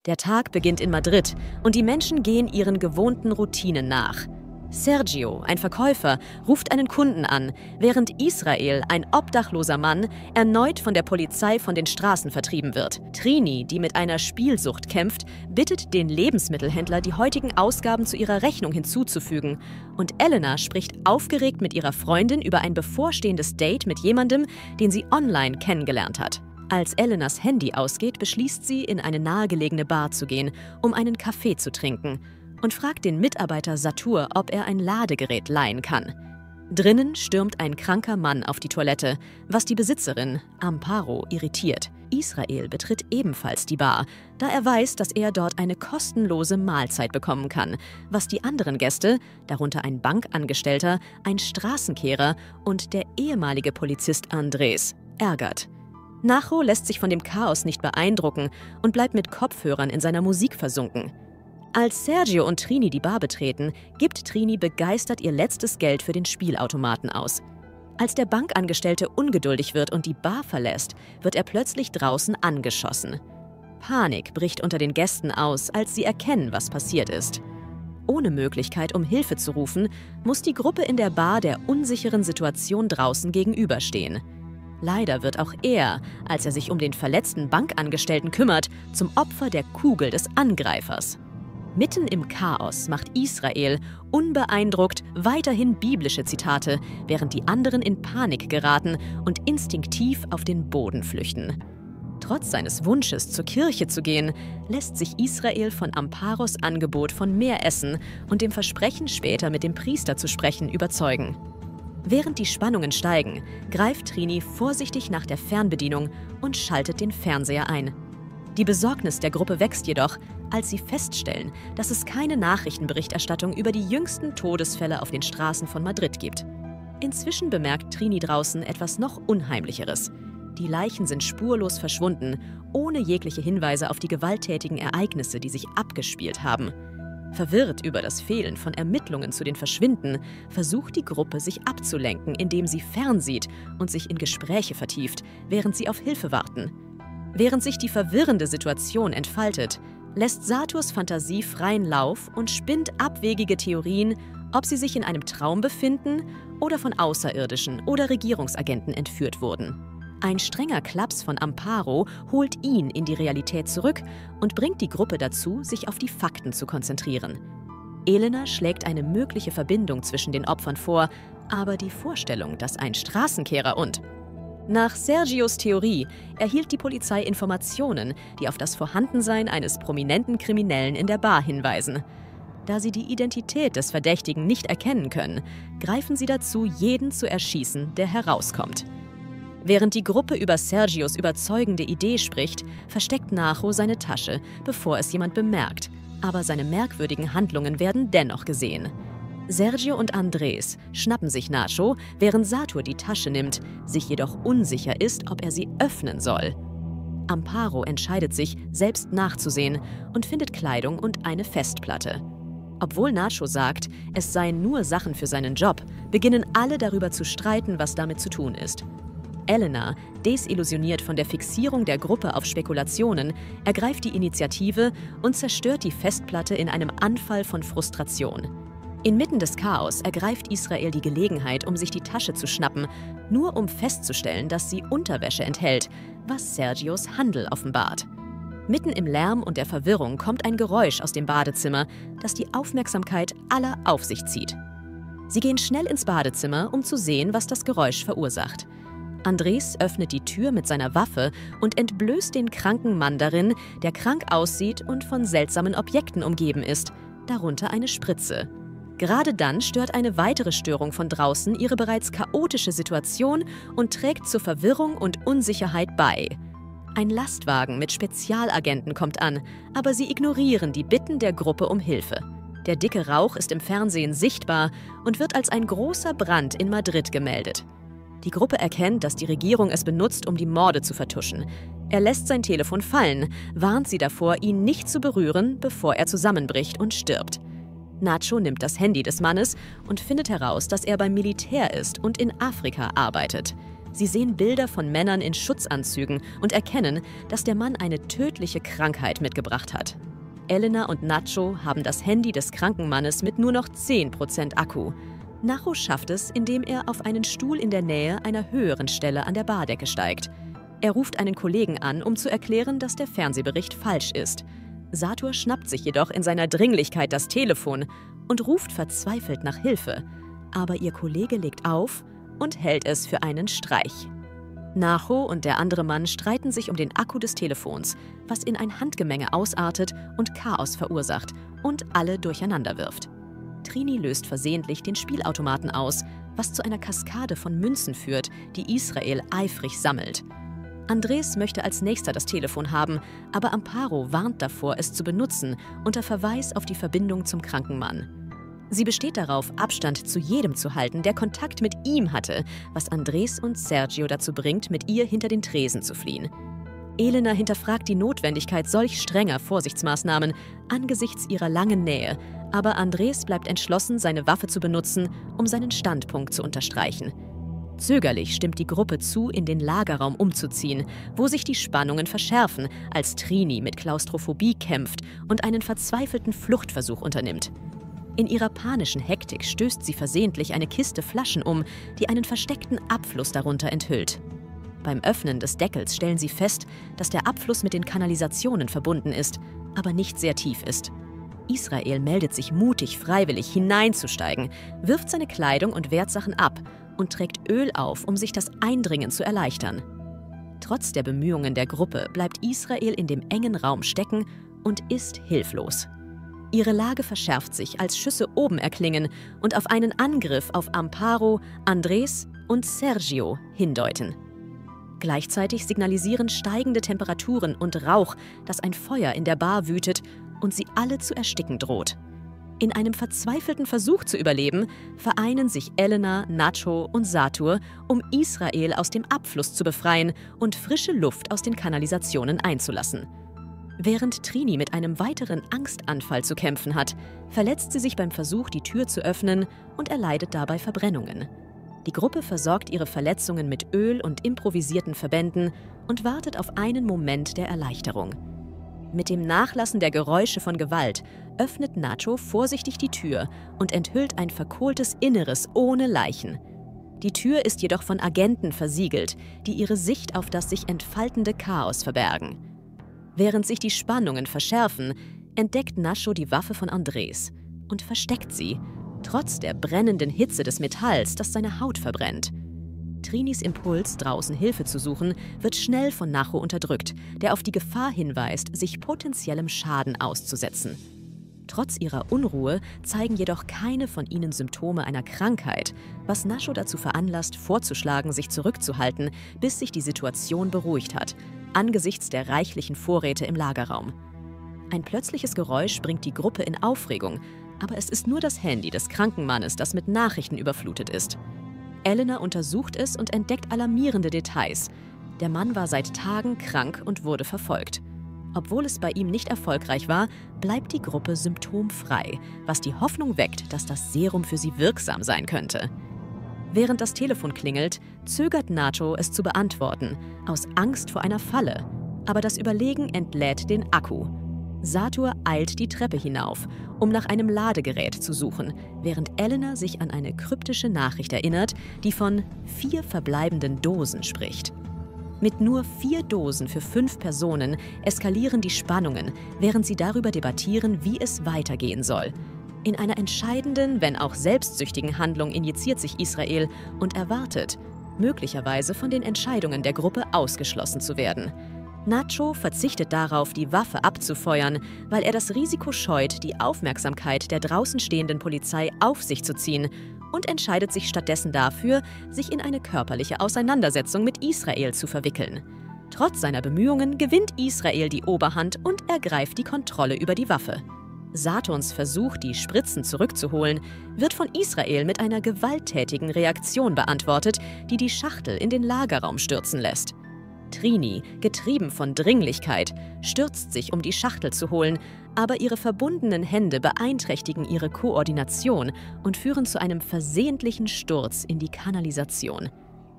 Der Tag beginnt in Madrid und die Menschen gehen ihren gewohnten Routinen nach. Sergio, ein Verkäufer, ruft einen Kunden an, während Israel, ein obdachloser Mann, erneut von der Polizei von den Straßen vertrieben wird. Trini, die mit einer Spielsucht kämpft, bittet den Lebensmittelhändler, die heutigen Ausgaben zu ihrer Rechnung hinzuzufügen. Und Elena spricht aufgeregt mit ihrer Freundin über ein bevorstehendes Date mit jemandem, den sie online kennengelernt hat. Als Elenas Handy ausgeht, beschließt sie, in eine nahegelegene Bar zu gehen, um einen Kaffee zu trinken, und fragt den Mitarbeiter Satur, ob er ein Ladegerät leihen kann. Drinnen stürmt ein kranker Mann auf die Toilette, was die Besitzerin, Amparo, irritiert. Israel betritt ebenfalls die Bar, da er weiß, dass er dort eine kostenlose Mahlzeit bekommen kann, was die anderen Gäste, darunter ein Bankangestellter, ein Straßenkehrer und der ehemalige Polizist Andrés, ärgert. Nacho lässt sich von dem Chaos nicht beeindrucken und bleibt mit Kopfhörern in seiner Musik versunken. Als Sergio und Trini die Bar betreten, gibt Trini begeistert ihr letztes Geld für den Spielautomaten aus. Als der Bankangestellte ungeduldig wird und die Bar verlässt, wird er plötzlich draußen angeschossen. Panik bricht unter den Gästen aus, als sie erkennen, was passiert ist. Ohne Möglichkeit, um Hilfe zu rufen, muss die Gruppe in der Bar der unsicheren Situation draußen gegenüberstehen. Leider wird auch er, als er sich um den verletzten Bankangestellten kümmert, zum Opfer der Kugel des Angreifers. Mitten im Chaos macht Israel, unbeeindruckt, weiterhin biblische Zitate, während die anderen in Panik geraten und instinktiv auf den Boden flüchten. Trotz seines Wunsches, zur Kirche zu gehen, lässt sich Israel von Amparos Angebot von mehr Essen und dem Versprechen, später mit dem Priester zu sprechen, überzeugen. Während die Spannungen steigen, greift Trini vorsichtig nach der Fernbedienung und schaltet den Fernseher ein. Die Besorgnis der Gruppe wächst jedoch, als sie feststellen, dass es keine Nachrichtenberichterstattung über die jüngsten Todesfälle auf den Straßen von Madrid gibt. Inzwischen bemerkt Trini draußen etwas noch Unheimlicheres. Die Leichen sind spurlos verschwunden, ohne jegliche Hinweise auf die gewalttätigen Ereignisse, die sich abgespielt haben. Verwirrt über das Fehlen von Ermittlungen zu den Verschwinden, versucht die Gruppe, sich abzulenken, indem sie fernsieht und sich in Gespräche vertieft, während sie auf Hilfe warten. Während sich die verwirrende Situation entfaltet, lässt Saturs Fantasie freien Lauf und spinnt abwegige Theorien, ob sie sich in einem Traum befinden oder von Außerirdischen oder Regierungsagenten entführt wurden. Ein strenger Klaps von Amparo holt ihn in die Realität zurück und bringt die Gruppe dazu, sich auf die Fakten zu konzentrieren. Elena schlägt eine mögliche Verbindung zwischen den Opfern vor, aber die Vorstellung, dass ein Straßenkehrer und... Nach Sergios Theorie erhielt die Polizei Informationen, die auf das Vorhandensein eines prominenten Kriminellen in der Bar hinweisen. Da sie die Identität des Verdächtigen nicht erkennen können, greifen sie dazu, jeden zu erschießen, der herauskommt. Während die Gruppe über Sergios überzeugende Idee spricht, versteckt Nacho seine Tasche, bevor es jemand bemerkt. Aber seine merkwürdigen Handlungen werden dennoch gesehen. Sergio und Andrés schnappen sich Nacho, während Satur die Tasche nimmt, sich jedoch unsicher ist, ob er sie öffnen soll. Amparo entscheidet sich, selbst nachzusehen und findet Kleidung und eine Festplatte. Obwohl Nacho sagt, es seien nur Sachen für seinen Job, beginnen alle darüber zu streiten, was damit zu tun ist. Elena, desillusioniert von der Fixierung der Gruppe auf Spekulationen, ergreift die Initiative und zerstört die Festplatte in einem Anfall von Frustration. Inmitten des Chaos ergreift Israel die Gelegenheit, um sich die Tasche zu schnappen, nur um festzustellen, dass sie Unterwäsche enthält, was Sergios Handel offenbart. Mitten im Lärm und der Verwirrung kommt ein Geräusch aus dem Badezimmer, das die Aufmerksamkeit aller auf sich zieht. Sie gehen schnell ins Badezimmer, um zu sehen, was das Geräusch verursacht. Andrés öffnet die Tür mit seiner Waffe und entblößt den kranken Mann darin, der krank aussieht und von seltsamen Objekten umgeben ist, darunter eine Spritze. Gerade dann stört eine weitere Störung von draußen ihre bereits chaotische Situation und trägt zur Verwirrung und Unsicherheit bei. Ein Lastwagen mit Spezialagenten kommt an, aber sie ignorieren die Bitten der Gruppe um Hilfe. Der dicke Rauch ist im Fernsehen sichtbar und wird als ein großer Brand in Madrid gemeldet. Die Gruppe erkennt, dass die Regierung es benutzt, um die Morde zu vertuschen. Er lässt sein Telefon fallen, warnt sie davor, ihn nicht zu berühren, bevor er zusammenbricht und stirbt. Nacho nimmt das Handy des Mannes und findet heraus, dass er beim Militär ist und in Afrika arbeitet. Sie sehen Bilder von Männern in Schutzanzügen und erkennen, dass der Mann eine tödliche Krankheit mitgebracht hat. Elena und Nacho haben das Handy des kranken Mannes mit nur noch 10% Akku. Nacho schafft es, indem er auf einen Stuhl in der Nähe einer höheren Stelle an der Bardecke steigt. Er ruft einen Kollegen an, um zu erklären, dass der Fernsehbericht falsch ist. Satur schnappt sich jedoch in seiner Dringlichkeit das Telefon und ruft verzweifelt nach Hilfe. Aber ihr Kollege legt auf und hält es für einen Streich. Nacho und der andere Mann streiten sich um den Akku des Telefons, was in ein Handgemenge ausartet und Chaos verursacht und alle durcheinander wirft. Trini löst versehentlich den Spielautomaten aus, was zu einer Kaskade von Münzen führt, die Israel eifrig sammelt. Andres möchte als nächster das Telefon haben, aber Amparo warnt davor, es zu benutzen, unter Verweis auf die Verbindung zum kranken Mann. Sie besteht darauf, Abstand zu jedem zu halten, der Kontakt mit ihm hatte, was Andres und Sergio dazu bringt, mit ihr hinter den Tresen zu fliehen. Elena hinterfragt die Notwendigkeit solch strenger Vorsichtsmaßnahmen angesichts ihrer langen Nähe, aber Andres bleibt entschlossen, seine Waffe zu benutzen, um seinen Standpunkt zu unterstreichen. Zögerlich stimmt die Gruppe zu, in den Lagerraum umzuziehen, wo sich die Spannungen verschärfen, als Trini mit Klaustrophobie kämpft und einen verzweifelten Fluchtversuch unternimmt. In ihrer panischen Hektik stößt sie versehentlich eine Kiste Flaschen um, die einen versteckten Abfluss darunter enthüllt. Beim Öffnen des Deckels stellen sie fest, dass der Abfluss mit den Kanalisationen verbunden ist, aber nicht sehr tief ist. Israel meldet sich mutig, freiwillig hineinzusteigen, wirft seine Kleidung und Wertsachen ab und trägt Öl auf, um sich das Eindringen zu erleichtern. Trotz der Bemühungen der Gruppe bleibt Israel in dem engen Raum stecken und ist hilflos. Ihre Lage verschärft sich, als Schüsse oben erklingen und auf einen Angriff auf Amparo, Andres und Sergio hindeuten. Gleichzeitig signalisieren steigende Temperaturen und Rauch, dass ein Feuer in der Bar wütet und sie alle zu ersticken droht. In einem verzweifelten Versuch zu überleben, vereinen sich Elena, Nacho und Satur, um Israel aus dem Abfluss zu befreien und frische Luft aus den Kanalisationen einzulassen. Während Trini mit einem weiteren Angstanfall zu kämpfen hat, verletzt sie sich beim Versuch, die Tür zu öffnen und erleidet dabei Verbrennungen. Die Gruppe versorgt ihre Verletzungen mit Öl und improvisierten Verbänden und wartet auf einen Moment der Erleichterung. Mit dem Nachlassen der Geräusche von Gewalt öffnet Nacho vorsichtig die Tür und enthüllt ein verkohltes Inneres ohne Leichen. Die Tür ist jedoch von Agenten versiegelt, die ihre Sicht auf das sich entfaltende Chaos verbergen. Während sich die Spannungen verschärfen, entdeckt Nacho die Waffe von Andres und versteckt sie, trotz der brennenden Hitze des Metalls, das seine Haut verbrennt. Trinis Impuls, draußen Hilfe zu suchen, wird schnell von Nacho unterdrückt, der auf die Gefahr hinweist, sich potenziellem Schaden auszusetzen. Trotz ihrer Unruhe zeigen jedoch keine von ihnen Symptome einer Krankheit, was Nacho dazu veranlasst, vorzuschlagen, sich zurückzuhalten, bis sich die Situation beruhigt hat, angesichts der reichlichen Vorräte im Lagerraum. Ein plötzliches Geräusch bringt die Gruppe in Aufregung, aber es ist nur das Handy des kranken Mannes, das mit Nachrichten überflutet ist. Elena untersucht es und entdeckt alarmierende Details. Der Mann war seit Tagen krank und wurde verfolgt. Obwohl es bei ihm nicht erfolgreich war, bleibt die Gruppe symptomfrei, was die Hoffnung weckt, dass das Serum für sie wirksam sein könnte. Während das Telefon klingelt, zögert Nacho, es zu beantworten, aus Angst vor einer Falle. Aber das Überlegen entlädt den Akku. Satur eilt die Treppe hinauf, um nach einem Ladegerät zu suchen, während Elena sich an eine kryptische Nachricht erinnert, die von 4 verbleibenden Dosen spricht. Mit nur 4 Dosen für 5 Personen eskalieren die Spannungen, während sie darüber debattieren, wie es weitergehen soll. In einer entscheidenden, wenn auch selbstsüchtigen Handlung injiziert sich Israel und erwartet, möglicherweise von den Entscheidungen der Gruppe ausgeschlossen zu werden. Nacho verzichtet darauf, die Waffe abzufeuern, weil er das Risiko scheut, die Aufmerksamkeit der draußen stehenden Polizei auf sich zu ziehen, und entscheidet sich stattdessen dafür, sich in eine körperliche Auseinandersetzung mit Israel zu verwickeln. Trotz seiner Bemühungen gewinnt Israel die Oberhand und ergreift die Kontrolle über die Waffe. Saturns Versuch, die Spritzen zurückzuholen, wird von Israel mit einer gewalttätigen Reaktion beantwortet, die die Schachtel in den Lagerraum stürzen lässt. Trini, getrieben von Dringlichkeit, stürzt sich, um die Schachtel zu holen, aber ihre verbundenen Hände beeinträchtigen ihre Koordination und führen zu einem versehentlichen Sturz in die Kanalisation.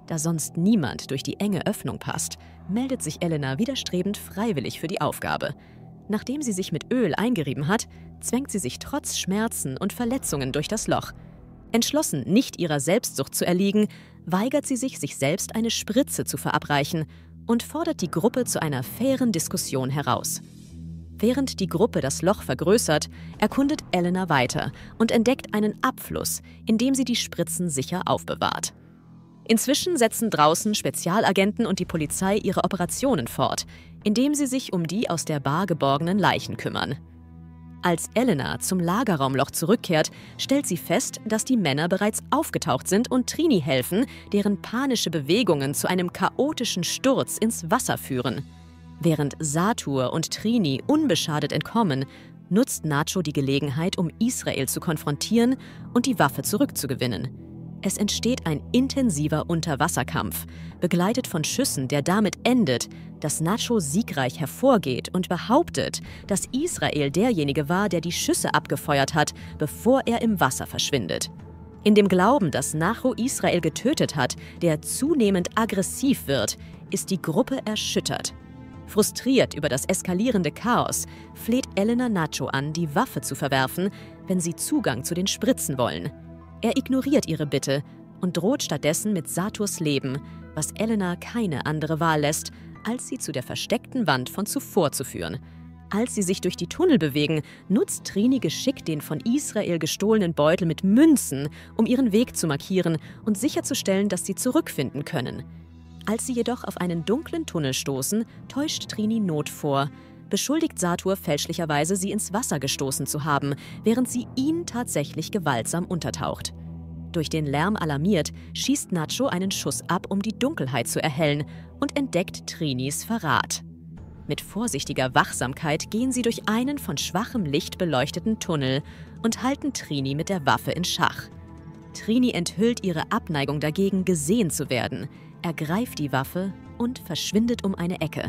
Da sonst niemand durch die enge Öffnung passt, meldet sich Elena widerstrebend freiwillig für die Aufgabe. Nachdem sie sich mit Öl eingerieben hat, zwängt sie sich trotz Schmerzen und Verletzungen durch das Loch. Entschlossen, nicht ihrer Selbstsucht zu erliegen, weigert sie sich, sich selbst eine Spritze zu verabreichen und fordert die Gruppe zu einer fairen Diskussion heraus. Während die Gruppe das Loch vergrößert, erkundet Elena weiter und entdeckt einen Abfluss, in dem sie die Spritzen sicher aufbewahrt. Inzwischen setzen draußen Spezialagenten und die Polizei ihre Operationen fort, indem sie sich um die aus der Bar geborgenen Leichen kümmern. Als Elena zum Lagerraumloch zurückkehrt, stellt sie fest, dass die Männer bereits aufgetaucht sind und Trini helfen, deren panische Bewegungen zu einem chaotischen Sturz ins Wasser führen. Während Satur und Trini unbeschadet entkommen, nutzt Nacho die Gelegenheit, um Israel zu konfrontieren und die Waffe zurückzugewinnen. Es entsteht ein intensiver Unterwasserkampf, begleitet von Schüssen, der damit endet, dass Nacho siegreich hervorgeht und behauptet, dass Israel derjenige war, der die Schüsse abgefeuert hat, bevor er im Wasser verschwindet. In dem Glauben, dass Nacho Israel getötet hat, der zunehmend aggressiv wird, ist die Gruppe erschüttert. Frustriert über das eskalierende Chaos, fleht Elena Nacho an, die Waffe zu verwerfen, wenn sie Zugang zu den Spritzen wollen. Er ignoriert ihre Bitte und droht stattdessen mit Saturs Leben, was Elena keine andere Wahl lässt, als sie zu der versteckten Wand von zuvor zu führen. Als sie sich durch die Tunnel bewegen, nutzt Trini geschickt den von Israel gestohlenen Beutel mit Münzen, um ihren Weg zu markieren und sicherzustellen, dass sie zurückfinden können. Als sie jedoch auf einen dunklen Tunnel stoßen, täuscht Trini Not vor, beschuldigt Satur fälschlicherweise, sie ins Wasser gestoßen zu haben, während sie ihn tatsächlich gewaltsam untertaucht. Durch den Lärm alarmiert, schießt Nacho einen Schuss ab, um die Dunkelheit zu erhellen, und entdeckt Trinis Verrat. Mit vorsichtiger Wachsamkeit gehen sie durch einen von schwachem Licht beleuchteten Tunnel und halten Trini mit der Waffe in Schach. Trini enthüllt ihre Abneigung dagegen, gesehen zu werden, ergreift die Waffe und verschwindet um eine Ecke.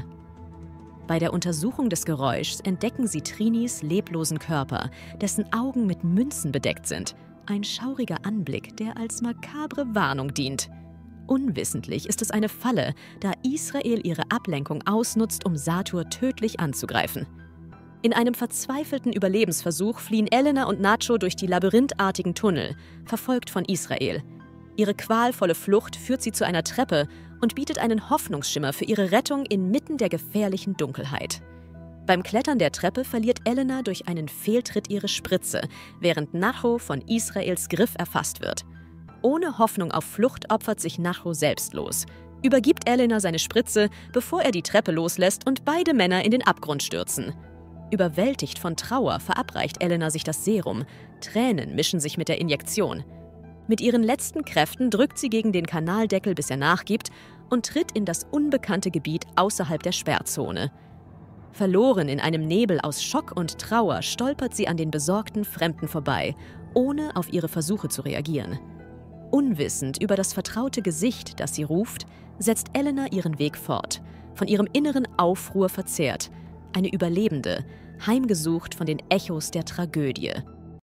Bei der Untersuchung des Geräuschs entdecken sie Trinis leblosen Körper, dessen Augen mit Münzen bedeckt sind. Ein schauriger Anblick, der als makabre Warnung dient. Unwissentlich ist es eine Falle, da Israel ihre Ablenkung ausnutzt, um Satur tödlich anzugreifen. In einem verzweifelten Überlebensversuch fliehen Elena und Nacho durch die labyrinthartigen Tunnel, verfolgt von Israel. Ihre qualvolle Flucht führt sie zu einer Treppe und bietet einen Hoffnungsschimmer für ihre Rettung inmitten der gefährlichen Dunkelheit. Beim Klettern der Treppe verliert Elena durch einen Fehltritt ihre Spritze, während Nacho von Israels Griff erfasst wird. Ohne Hoffnung auf Flucht opfert sich Nacho selbstlos, übergibt Elena seine Spritze, bevor er die Treppe loslässt und beide Männer in den Abgrund stürzen. Überwältigt von Trauer verabreicht Elena sich das Serum. Tränen mischen sich mit der Injektion. Mit ihren letzten Kräften drückt sie gegen den Kanaldeckel, bis er nachgibt, und tritt in das unbekannte Gebiet außerhalb der Sperrzone. Verloren in einem Nebel aus Schock und Trauer stolpert sie an den besorgten Fremden vorbei, ohne auf ihre Versuche zu reagieren. Unwissend über das vertraute Gesicht, das sie ruft, setzt Elena ihren Weg fort, von ihrem inneren Aufruhr verzehrt, eine Überlebende, heimgesucht von den Echos der Tragödie.